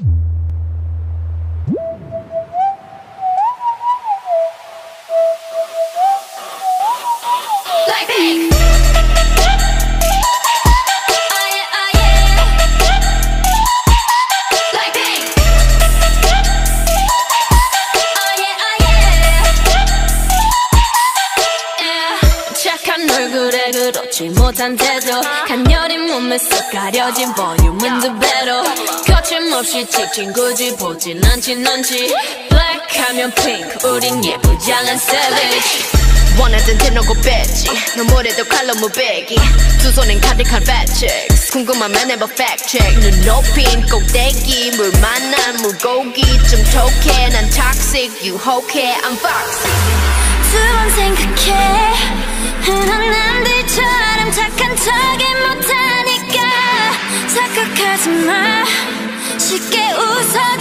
그렇지 못한 태도 간녀린 몸에 쏙 가려진 볼륨은 두 배로 거침없이 찍힌 굳이 보진 않진 않지 Black 하면 pink 우린 예쁘장한 savage 원하던 대놓고 뺐지 너무래도 칼로 무배기 두 손엔 가득한 fat checks 궁금하면 never fact check 눈 높인 꼭대기 물 만난 물고기 좀 톡해 난 toxic 유혹해 I'm foxy 두 번 생각해 흔한 남들처럼 착한 척이 못하니까 착각하지 마 쉽게 웃어